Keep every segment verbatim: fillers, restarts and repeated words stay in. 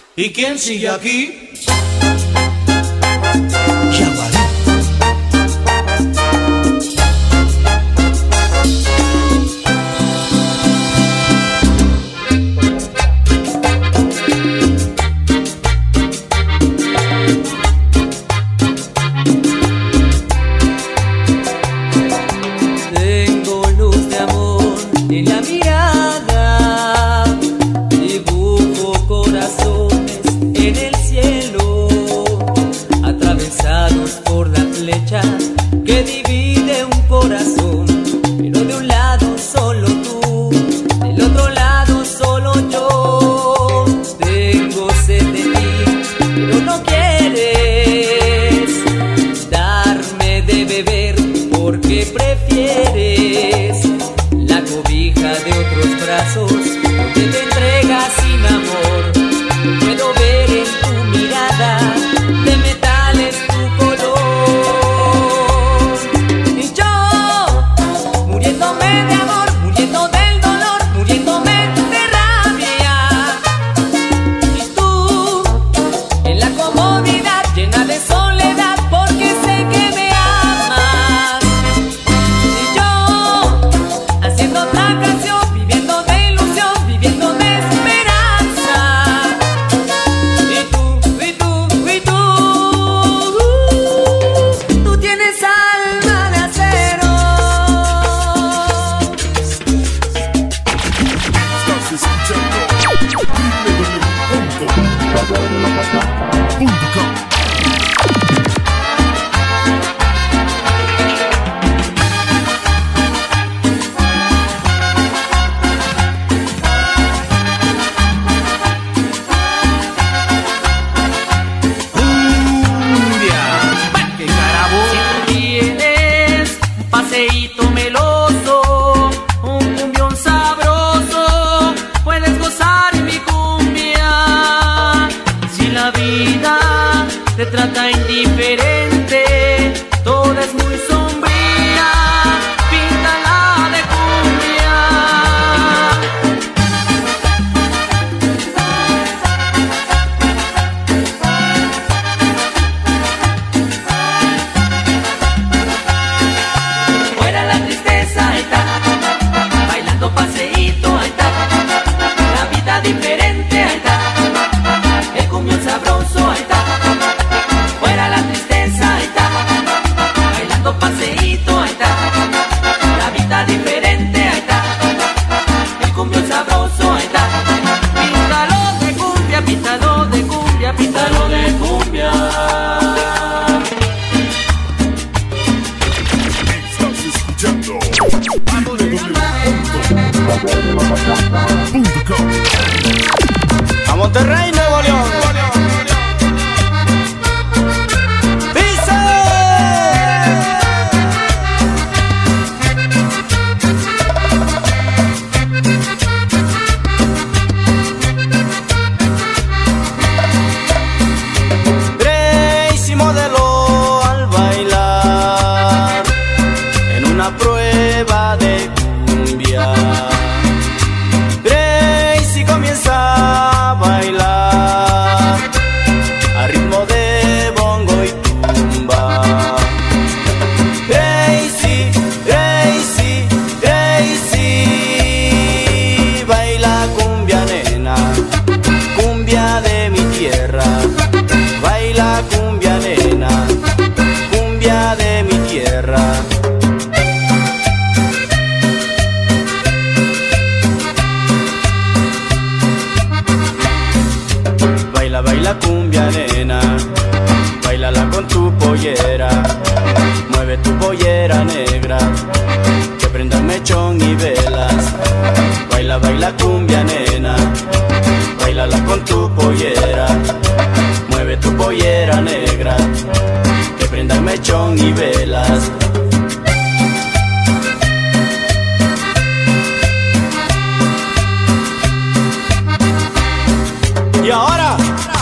¿Y quién sigue aquí? Tengo luz de amor en la mirada, dibujo corazones en el cielo, atravesados por la flecha que divide un corazón, pero de un lado solo tú, del otro lado solo yo. Tengo sed de ti, pero no quieres darme de beber porque prefieres la cobija de otros brazos donde te entregas sin amor. No puedo ver en tu mirada de metales tu color. Y yo, muriéndome de amor, muriendo del dolor, muriéndome de rabia. Y tú, en la comodidad llena de soledad, porque sé que me amas. Y yo, haciendo otra canción, viviendo de ilusión, viviendo de esperanza. Y tú, y tú, y tú, tú tienes alma de acero. Estás escuchando punto com. ¡Qué carabo! Si tú tienes un paseíto meloso, un cumbión sabroso, puedes gozar mi cumbia. Si la vida te trata indiferente, toda es muy sombría, píntala de cumbia. Fuera la tristeza, ahí está, bailando paseíto, ahí está, la vida diferente, ahí está, el cumbión sabroso, ahí está. Fuera la tristeza, ahí está, bailando paseíto, ahí está, la vida diferente, ahí está, el cumbión sabroso, ahí está. Píntalo de cumbia, píntalo de cumbia, píntalo de cumbia. Estás escuchando punto com. A Monterrey, Nuevo León. ¡Dice! Gracie modeló al bailar en una prueba de cumbia. Gracie comienza a bailar a ritmo de bongo y tumba. Gracie, Gracie, Gracie, baila cumbia nena, cumbia de mi tierra. Baila cumbia nena, cumbia de mi tierra. Baila, baila cumbia nena, bailala con tu pollera. Mueve tu pollera negra, que prenda el mechón y velas. Baila, baila cumbia nena, bailala con tu pollera. Mueve tu pollera negra, que prenda el mechón y velas. Y ahora,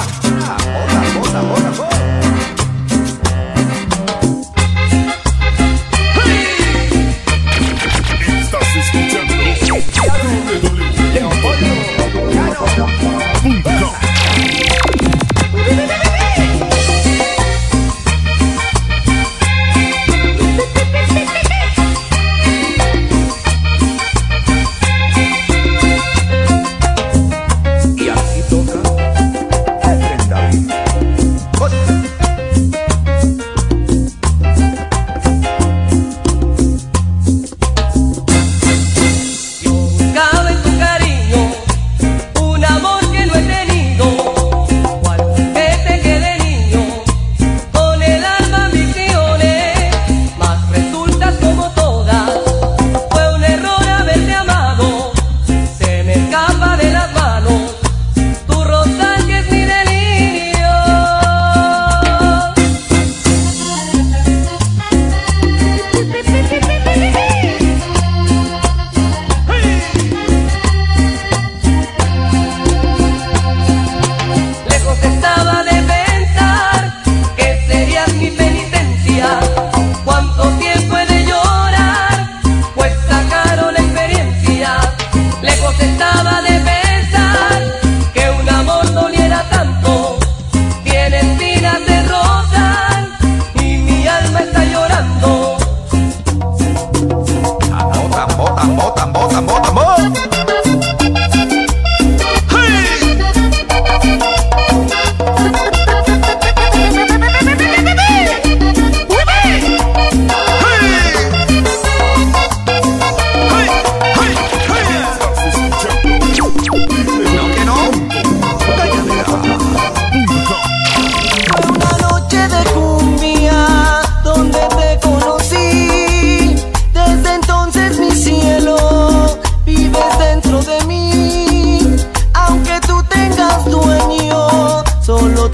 Estás escuchando Leopoldo Caro. punto com.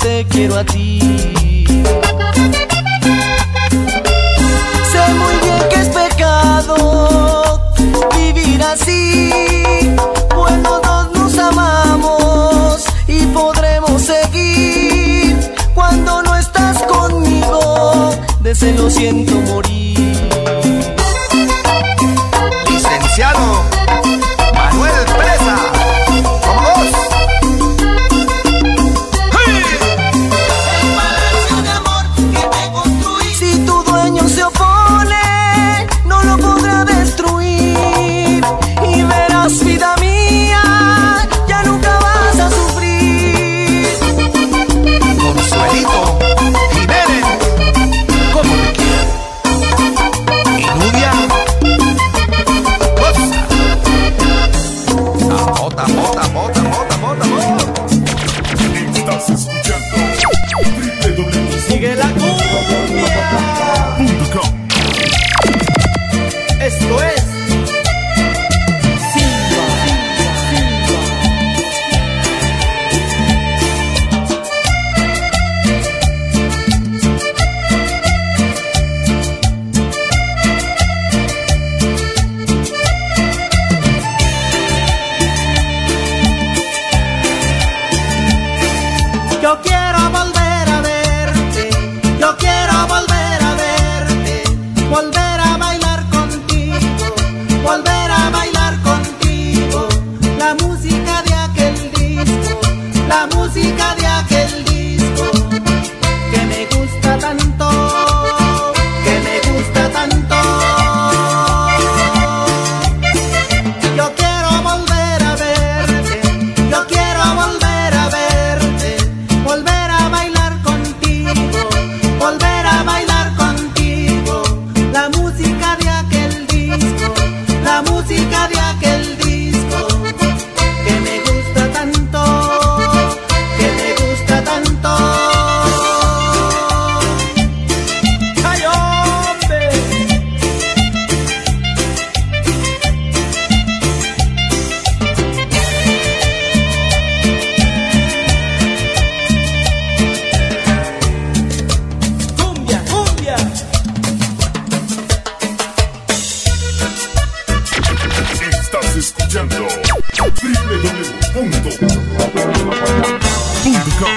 te quiero a ti. Sé muy bien que es pecado vivir así, pues los dos nos amamos y podremos seguir. Cuando no estás conmigo, de celo siento morir. Licenciado Manuel Presa, ¡vamos! ¡Hey! El palacio de amor que te construí, si tu dueño se opone, no lo podrá destruir. Y verás, vida mía, ya nunca vas a sufrir. Consuelito Jiménez, ¿cómo te quiero? Y Nubia, bota, bota, bota, bota, bota, bota. Estás escuchando w w w Sigue la cumbia. punto com. Esto es Silva. Yo quiero volver a verte, yo quiero volver a verte, volver a bailar contigo, volver a bailar contigo. La música de aquel disco, la música de aquel disco, que me gusta tanto, que me gusta tanto. Yo quiero volver a verte, yo quiero volver a verte, volver a bailar contigo, volver a bailar contigo. La música de aquel disco, la música de aquel disco, que me gusta tanto, que me gusta tanto. ¡Ay, hombre! Cumbia, cumbia. Estás escuchando w w w punto com.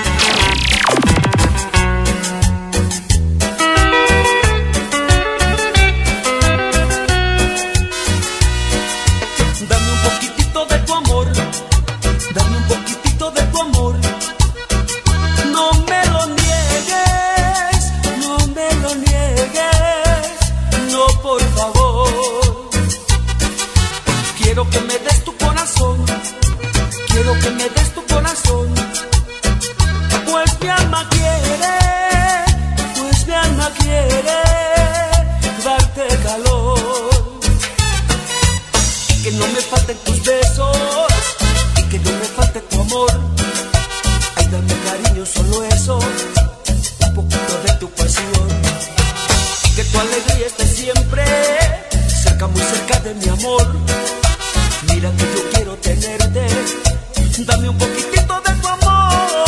Dame un poquitito de tu amor, dame un poquitito de tu amor. No me lo niegues, no me lo niegues, no, por favor. Quiero que me des tu corazón, quiero que me des tu corazón. Pues mi alma quiere, pues mi alma quiere darte calor. Que no me falten tus besos y que no me falte tu amor. Ay, dame cariño, solo eso, un poquito de tu pasión. Que tu alegría esté siempre cerca, muy cerca de mi amor. Mira que yo quiero tenerte, dame un poquitito de tu amor.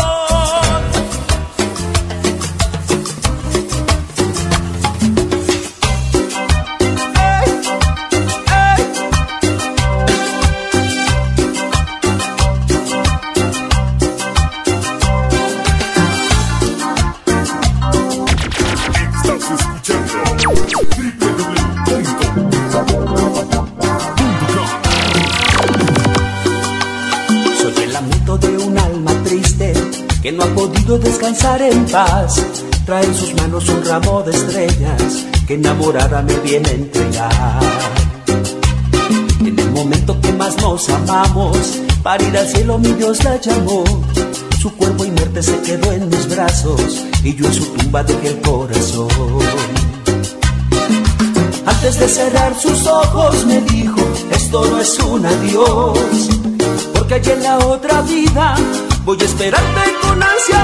Estás escuchando w w w punto com. Soy el lamento de un alma triste que no ha podido descansar en paz. Trae en sus manos un ramo de estrellas que enamorada me viene a entregar. En el momento que más nos amamos, para ir al cielo mi Dios la llamó. Su cuerpo inerte se quedó en mis brazos y yo en su tumba dejé el corazón. Antes de cerrar sus ojos me dijo, esto no es un adiós, porque allá en la otra vida voy a esperarte con ansia,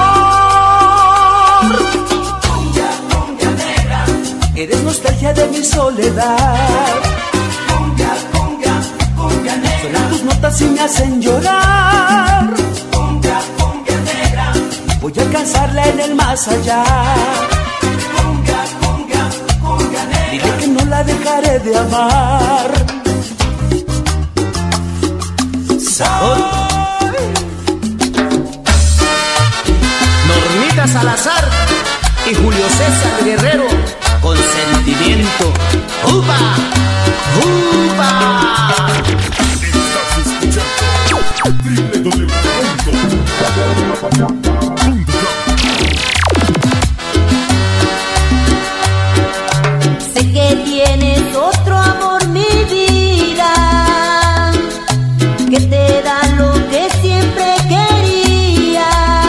amor. Cumbia, cumbia negra, eres nostalgia de mi soledad. Cumbia, cumbia, cumbia negra, suenan tus notas y me hacen llorar. Cumbia, cumbia negra, voy a alcanzarla en el más allá. Cumbia, cumbia, cumbia negra. Dile que no la dejaré de amar. Sabor. Normita Salazar y Julio César Guerrero con sentimiento. ¡Upa! ¡Upa! Estás escuchando doble u doble u doble u punto Sé que tienes otro amor, mi vida, que te da lo que siempre querías.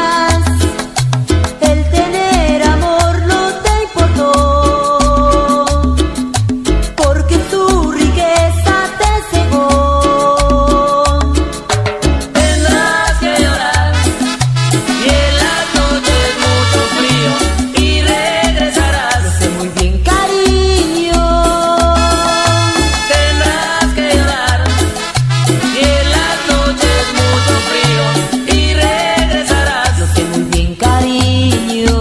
El tener amor no te importó, porque tu riqueza te cegó. Tendrás que llorar y en las noches mucho frío y regresarás. Lo sé muy bien, cariño. Tendrás que llorar y en las noches mucho frío y regresarás. Lo sé muy bien, cariño.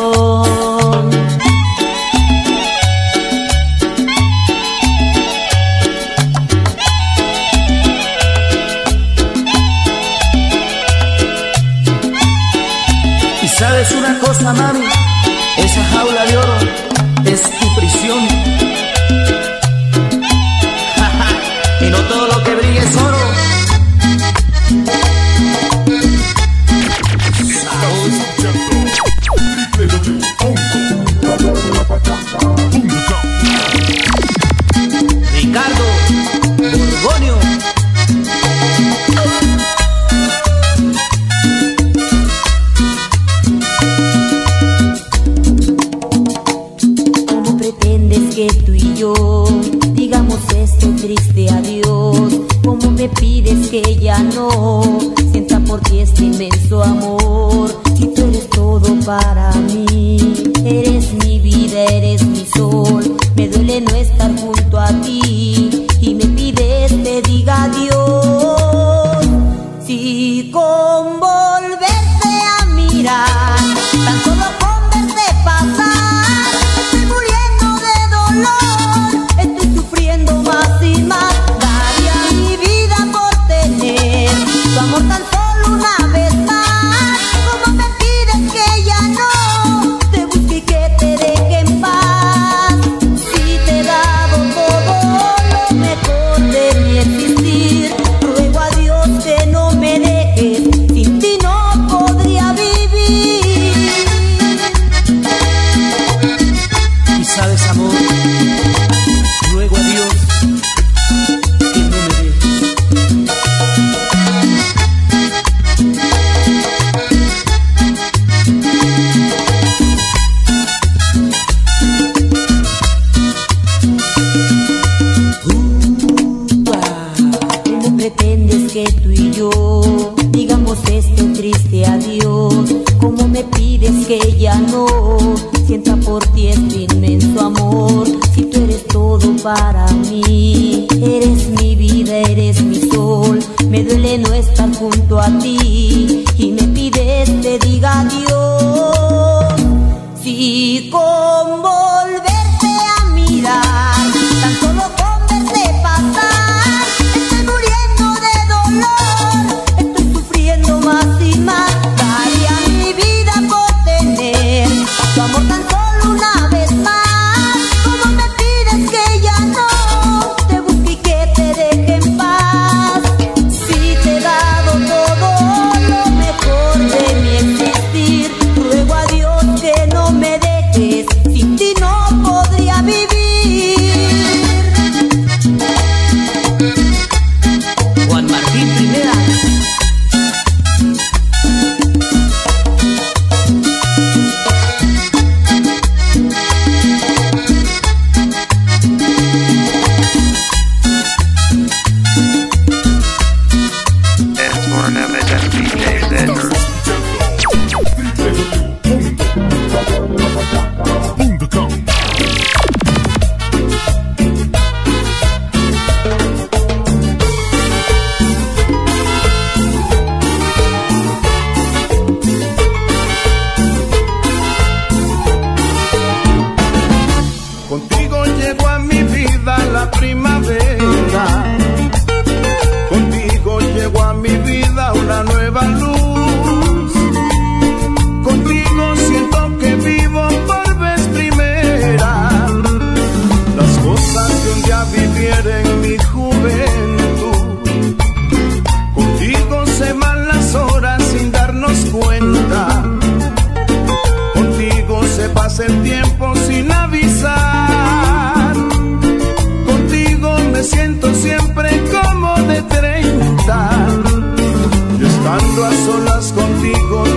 Y sabes una cosa, mami, esa jaula de oro es tu prisión. Y no todo lo que brilla es oro. Estás escuchando doble u doble u doble u punto Ricardo Borgonio. ¿Cómo pretendes que tú y yo digamos este triste adiós? ¿Cómo me pides que ya no sienta por ti este inmenso amor? Si tú eres todo para mí, eres mi vida, eres mi sol. Me duele no estar junto a ti y me pides te diga adiós. Si con volverte a mirar, tan solo con verte pasar, estoy muriendo de dolor, estoy sufriendo más y más. Daría mi vida por tener tu amor tan solo una vez más. ¿Cómo me pides que ya no te busque y que te deje en paz? Si te he dado todo lo mejor de mi existir, ruego a Dios que no me dejes, sin ti no podría vivir. Y sabes, amor, ruego a Dios que no me dejes. ¿Cómo pretendes que tú y yo digamos este triste adiós? ¿Cómo me pides que ya no sienta por ti este inmenso amor? Si tú eres todo para mí, eres mi vida, eres mi sol. Me duele no estar junto a ti y me pides te diga adiós. Si con volverte a mirar, tan solo con verte pasar, estoy muriendo de dolor, estoy sufriendo más y más. Daría mi vida por tener tu amor tan solo una vez más. ¿Cómo me pides que ya no te busque y que te deje en paz? Si te he dado todo lo mejor de mi existir, ruego a Dios que no me dejes, sin ti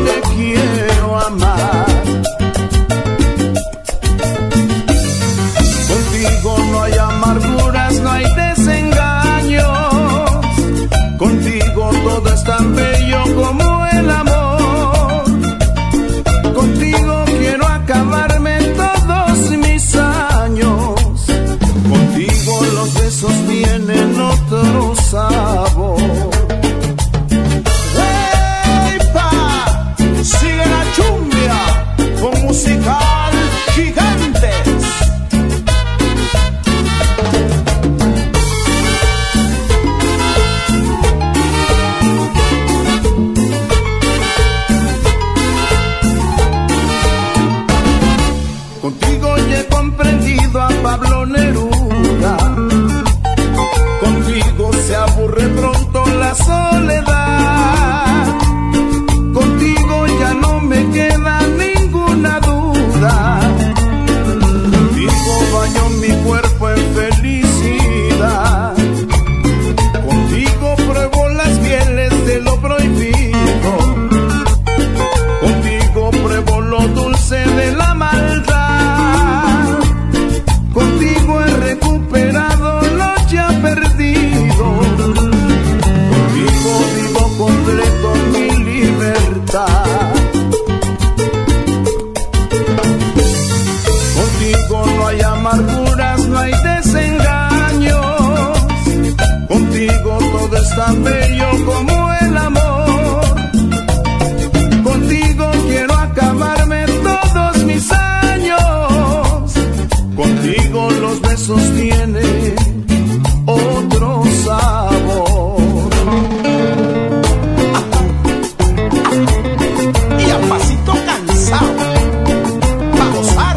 te quiero amar. Contigo no hay amarguras, no hay desengaños. Contigo todo es tan bello como el amor. Contigo quiero acabarme todos mis años. Contigo los besos tienen otro sabor. ¡Epa! Sigue la chumbia con Musical Gigantes. Contigo ya he comprendido a Pablo Neruda. Contigo se aburre pronto la soledad. Contigo ya no me queda ninguna duda. Contigo baño mi cuerpo en felicidad. Contigo pruebo las mieles de lo prohibido. Contigo pruebo lo dulce de la maldad. Contigo he recuperado lo ya perdido. Contigo vivo completo mi libertad. Contigo no hay amarguras, no hay desengaños. Contigo todo es tan bello como el amor. Contigo quiero acabarme todos mis años. Contigo los besos tienen otro sabor. Y a pasito cansado, pa' gozar.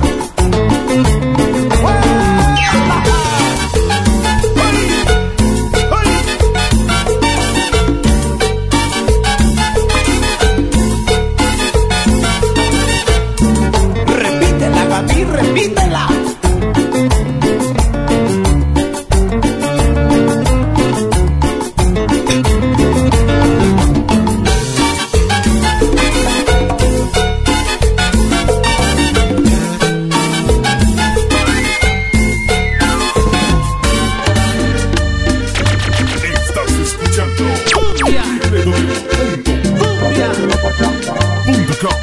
Repítela, Gaby, repítela. Estás escuchando w w w punto com.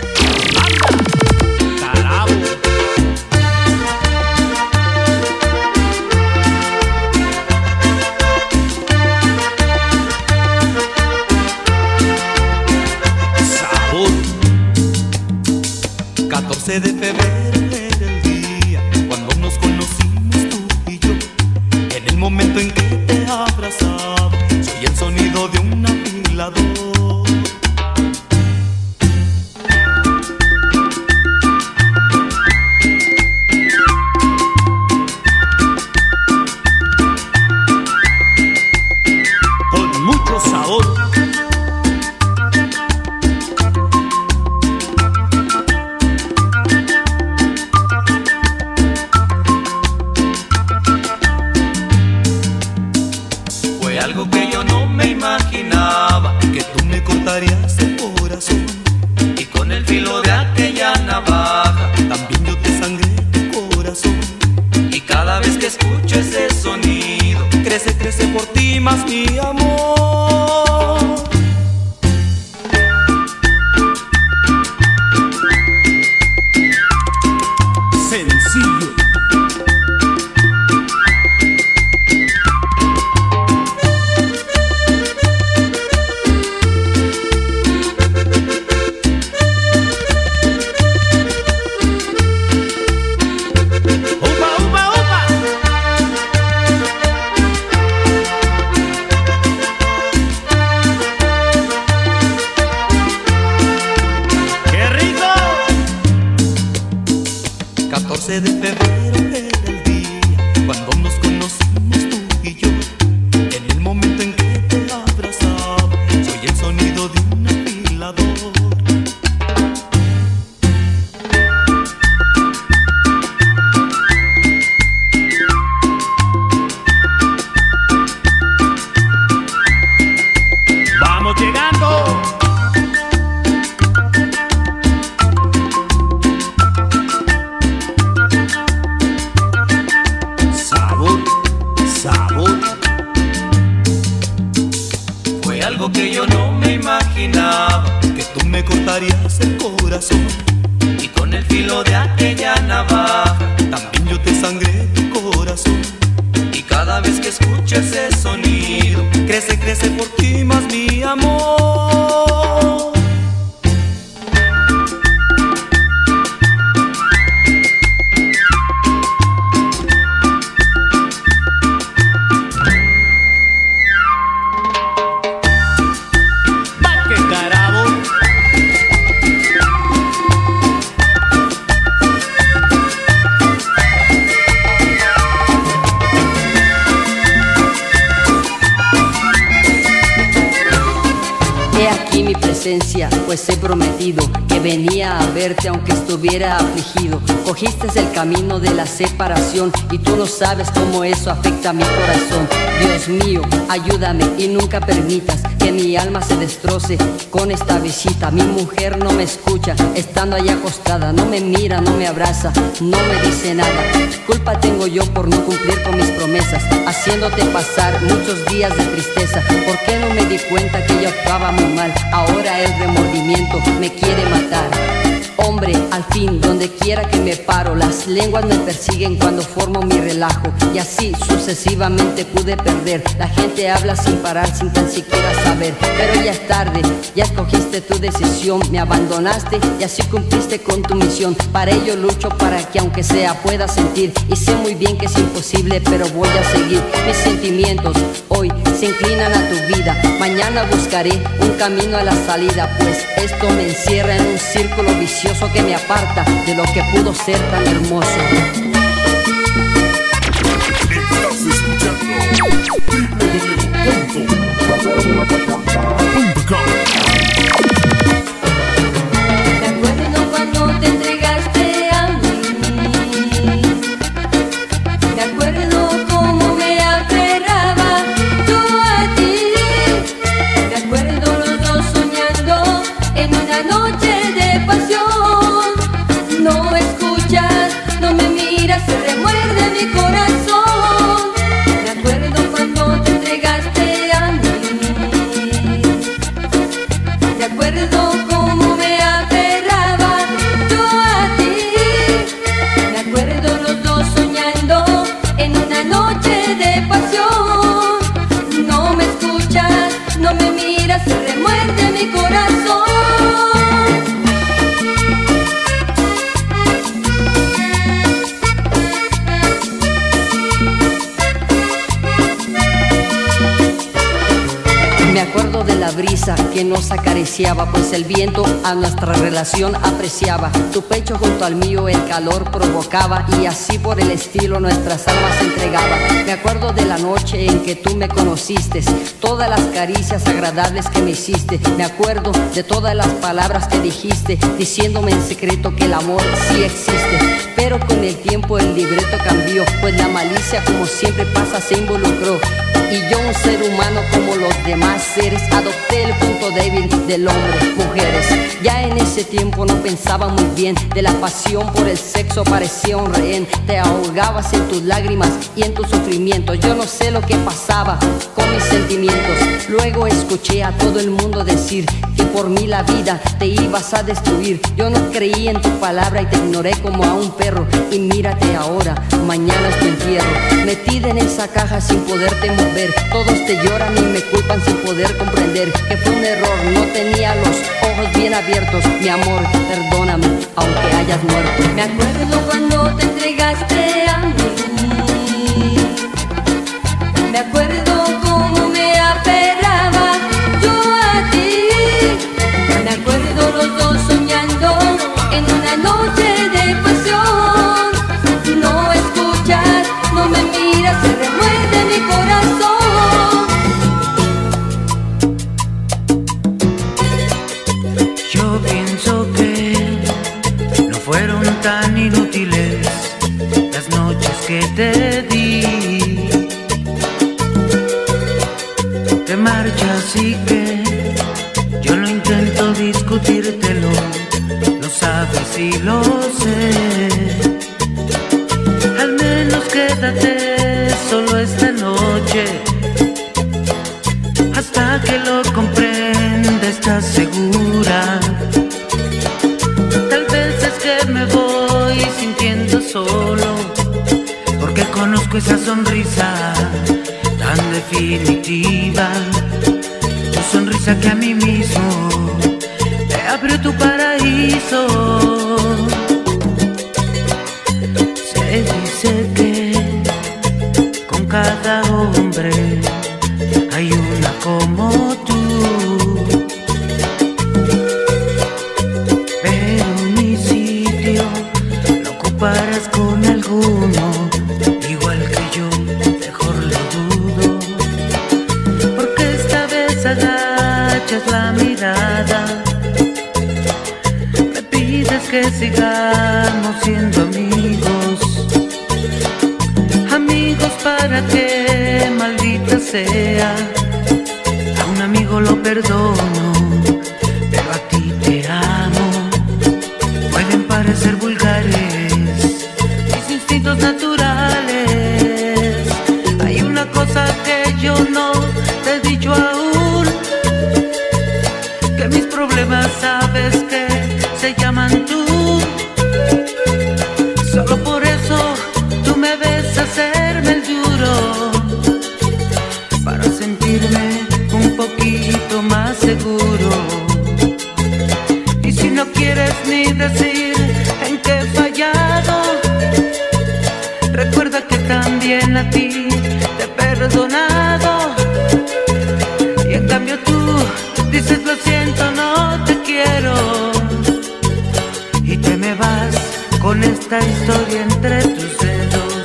catorce de febrero era el día cuando nos conocimos tú y yo. En el momento en que te abrazaba, soy el sonido de un afilador. Con mucho sabor. Fue algo que yo no me imaginaba, que tú me cortarías el corazón. Y con el filo de aquella navaja, también yo te sangré tu corazón. Y cada vez que escucho ese sonido, crece, crece por ti más mi amor. Sencillo. ¡Upa, upa, upa! ¡Qué rico! catorce de febrero era el día cuando nos conocimos tú y yo. En el momento en que te abrazaba, soy el sonido de un afilador. Vamos llegando. corazón y con el filo de aquella navaja también yo te sangré tu corazón. Y cada vez que escucho ese sonido, crece, crece por ti más mi amor. Pues he prometido que venía a verte aunque estuviera afligido. Cogiste el camino de la separación y tú no sabes cómo eso afecta a mi corazón. Dios mío, ayúdame y nunca permitas que mi alma se destroce con esta visita. Mi mujer no me escucha, estando allá acostada, no me mira, no me abraza, no me dice nada. Culpa tengo yo por no cumplir con mis promesas, haciéndote pasar muchos días de tristeza. ¿Por qué no me di cuenta que yo actuaba muy mal? Ahora el remordimiento me quiere matar. Hombre, al fin, donde quiera que me paro, las lenguas me persiguen cuando formo mi relajo. Y así sucesivamente pude perder. La gente habla sin parar, sin tan siquiera saber. Pero ya es tarde, ya escogiste tu decisión. Me abandonaste y así cumpliste con tu misión. Para ello lucho para que aunque sea pueda sentir. Y sé muy bien que es imposible, pero voy a seguir. Mis sentimientos hoy se inclinan a tu vida. Mañana buscaré un camino a la salida, pues esto me encierra en un círculo vicioso que me aparta de lo que pudo ser tan hermoso. Estás escuchando w w w punto com. Me acuerdo cuando te entregaste a mí. Me acuerdo cómo me aferraba yo a ti. Me acuerdo los dos soñando en una noche de pasión. No escuchas, no me miras, se remuerde mi corazón. Me acuerdo cuando te entregaste a mí. Me acuerdo cómo me aferraba yo a ti. Me acuerdo los dos soñando en una noche de pasión. No me escuchas, no me miras, se remuerde mi corazón. Me acuerdo de la brisa que nos acariciaba, pues el viento a nuestra relación apreciaba. Tu pecho junto al mío el calor provocaba y así por el estilo nuestras almas se entregaban. Me acuerdo de la noche en que tú me conociste, todas las caricias agradables que me hiciste. Me acuerdo de todas las palabras que dijiste, diciéndome en secreto que el amor sí existe. Pero con el tiempo el libreto cambió, pues la malicia como siempre pasa se involucró. Y yo, un ser humano como los demás seres, adopté el punto débil del hombre, mujeres. Ya en ese tiempo no pensaba muy bien, de la pasión por el sexo parecía un rehén. Te ahogabas en tus lágrimas y en tus sufrimientos. Yo no sé lo que pasaba con mis sentimientos. Luego escuché a todo el mundo decir que por mí la vida te ibas a destruir. Yo no creí en tu palabra y te ignoré como a un perro. Y mírate ahora, mañana es tu entierro. Metida en esa caja sin poderte mover. Todos te lloran y me culpan sin poder comprender que fue un error, no tenía los ojos bien abiertos. Mi amor, perdóname, aunque hayas muerto. Me acuerdo cuando te entregaste a mí. Me acuerdo cómo me aferraba yo a ti. Me acuerdo los dos soñando en una noche de pasión. No escuchas, no me miras, se remuerde mi corazón. Yo pienso que no fueron tan inútiles las noches que te di. Te marchas y que yo no intento discutírtelo, lo sabes y lo sé. Al menos quédate solo esta noche, hasta que lo comprenda, estás segura. Conozco esa sonrisa tan definitiva, tu sonrisa que a mí mismo me abrió tu paraíso. Se dice que con cada hombre hay una como tú, pero mi sitio lo ocuparás con alguno igual que yo, mejor lo dudo, porque esta vez agachas la mirada, me pides que sigamos siendo amigos, amigos para que, maldita sea, a un amigo lo perdono, pero a ti te amo. Pueden parecer vulgares mis instintos naturales, hay una cosa que yo no te he dicho aún, que mis problemas sabes que se llaman tú. Solo por eso tú me ves hacerme el duro, para sentirme un poquito más seguro. Y si no quieres ni decir en qué he fallado, recuerda que también a ti te he perdonado. Y en cambio tú dices lo siento, no te quiero, y te me vas con esta historia entre tus dedos.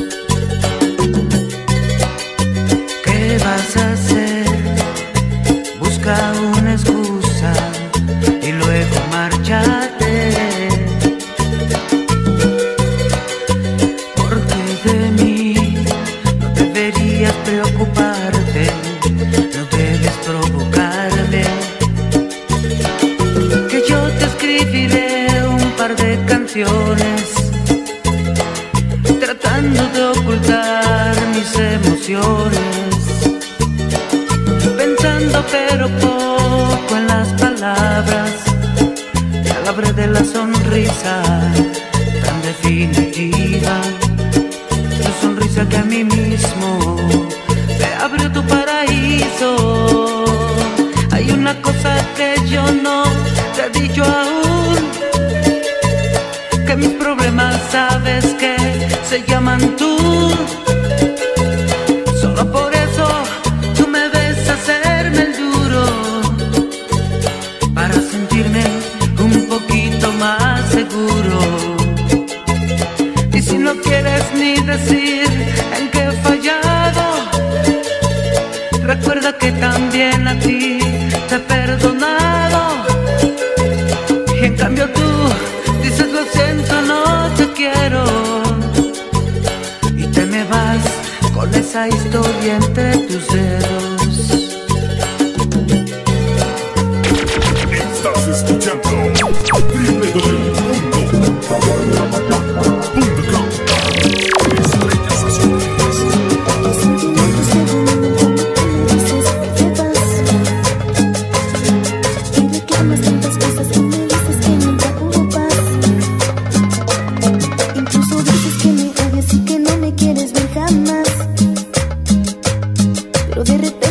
¿Qué vas a hacer? Busca una excusa y luego márchate, porque de mí no deberías preocuparte, no debes provocarme, que yo te escribiré un par de canciones tratando de ocultar mis emociones, pensando pero poco en las palabras, te hablé de la sonrisa tan definitiva, tu sonrisa que a mí mismo me abrió tu paraíso. Hay una cosa que yo no te he dicho aún, que mis problemas sabes que se llaman tú. Solo por eso tú me ves hacerme el duro, para sentirme un poquito más seguro. Y si no quieres ni decir en qué he fallado, recuerda que también a ti te he perdonado. Y en cambio tú dices lo siento, no te quiero, y te me vas con esa historia entre tus dedos. Estás escuchando w w w punto com. Estrellas azules. Y reclamas tantas cosas y me dices que no te ocupas. Incluso dices que me odias y que no me quieres ver jamás. Pero de repente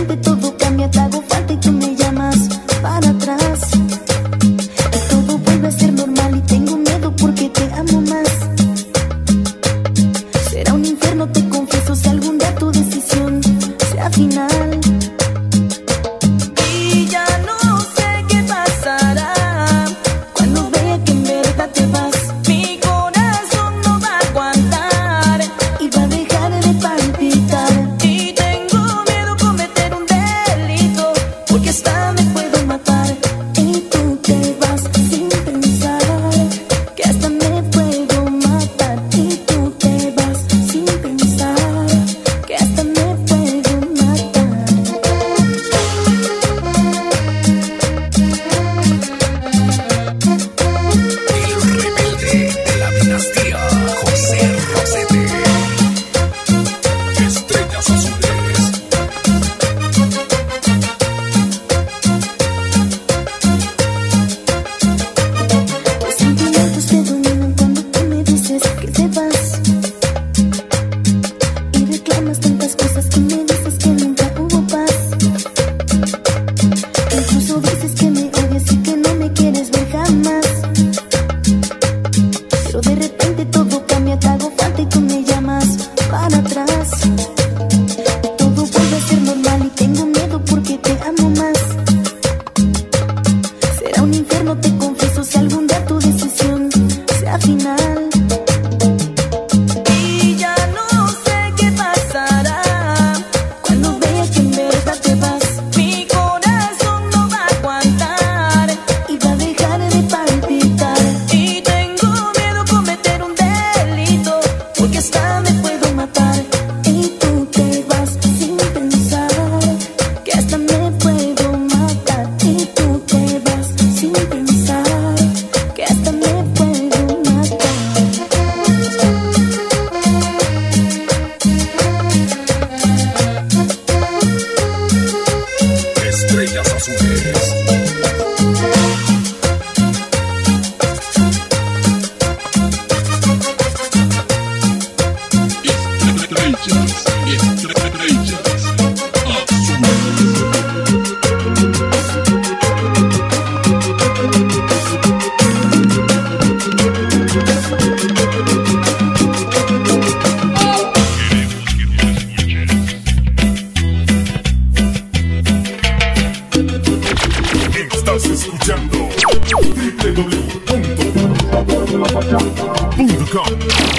punto com.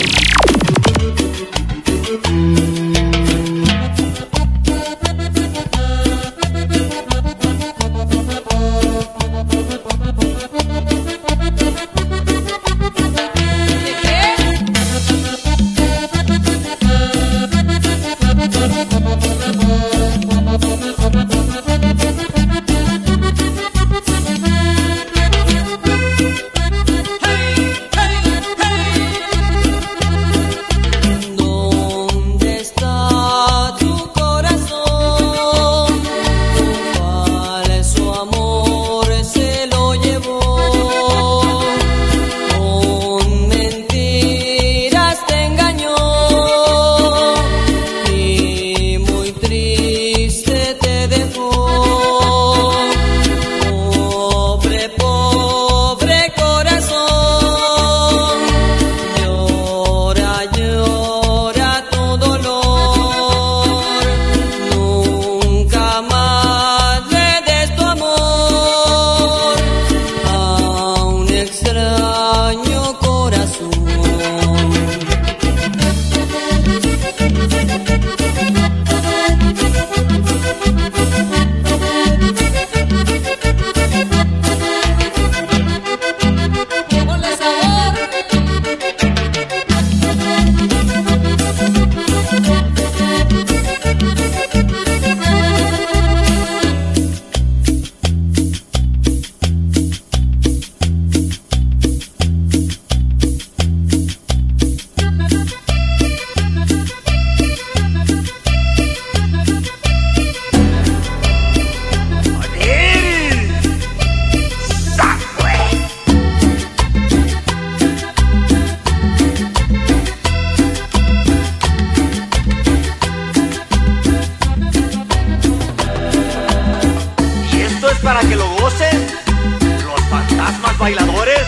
Para que lo gocen los fantasmas bailadores.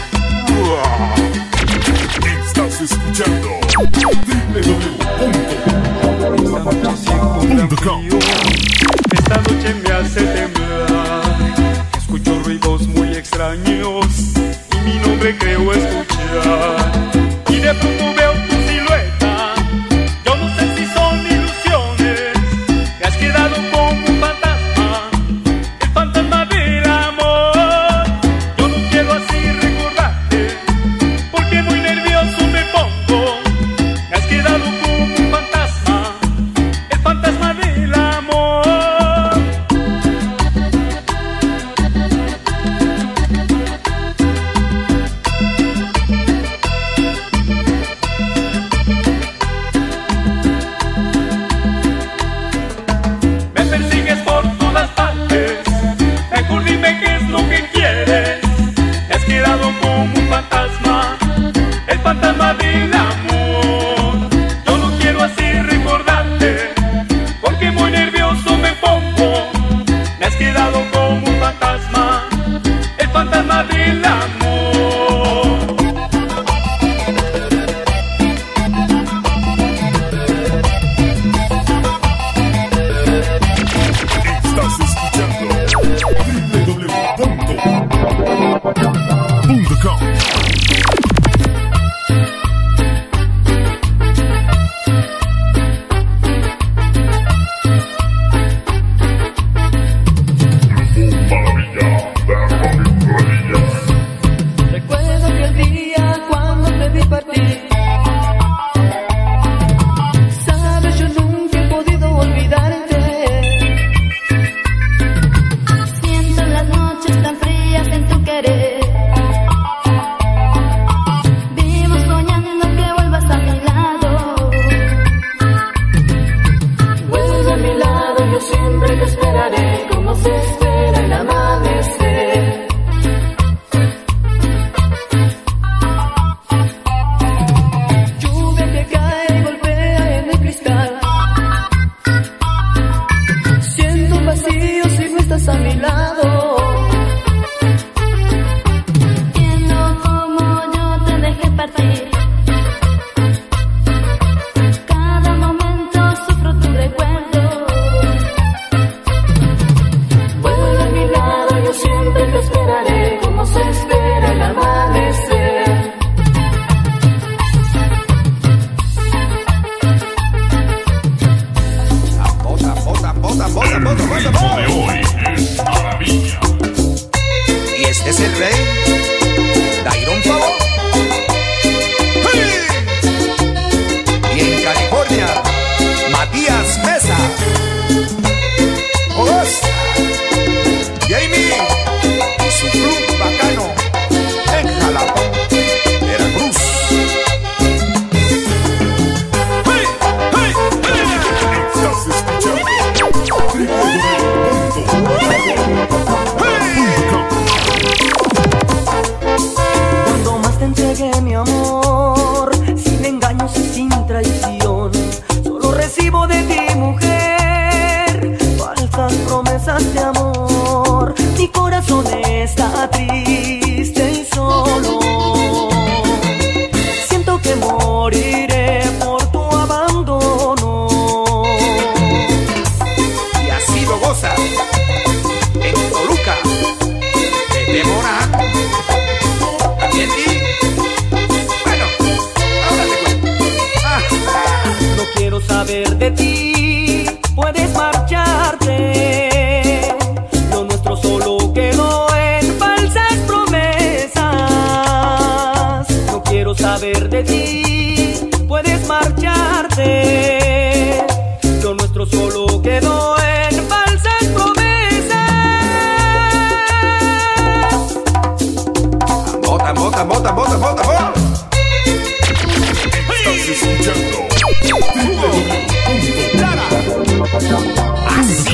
Estás escuchando doble u punto com. Esta noche me hace temblar, escucho ruidos muy extraños y mi nombre creo escuchar. Y de pronto veo tu silueta, yo no sé si son ilusiones, te has quedado como un fantasma. Siento las noches tan frías en tu querer. entregué mi amor, sin engaños y sin traición. Solo recibo de ti, mujer, falsas promesas de amor. Mi corazón está triste y solo. Siento que moriré por tu abandono. Y así lo goza en Toluca, de Mora. ¿También ti? Bueno, ahora te cuento. Ah. No quiero saber de ti, puedes marcharte. Lo nuestro solo quedó en falsas promesas. No quiero saber de ti, puedes marcharte. Lo nuestro solo quedó en falsas promesas. Bota, bota, bota, bota, bota, bota. Estás escuchando Clara. Así.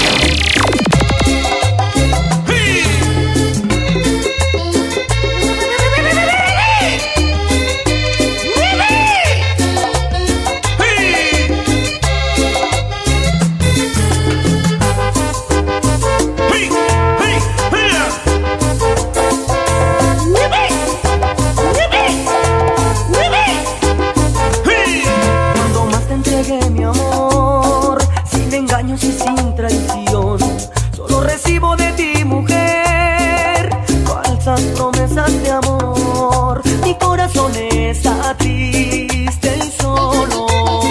Cuando más te entregué mi amor, sin engaños y sin traición. Solo recibo de ti, mujer, falsas promesas de amor. Mi corazón está triste y solo.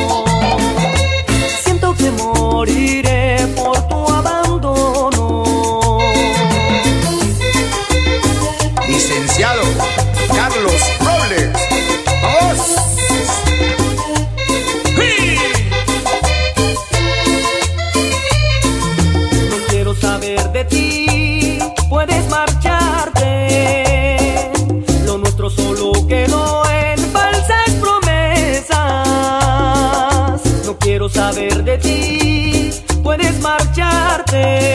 Siento que moriré por tu abandono. Licenciado Carlos Robles. ¡Vamos! No quiero saber de ti, puedes marcharte. Lo nuestro solo quedó en falsas promesas. No quiero saber de ti, puedes marcharte.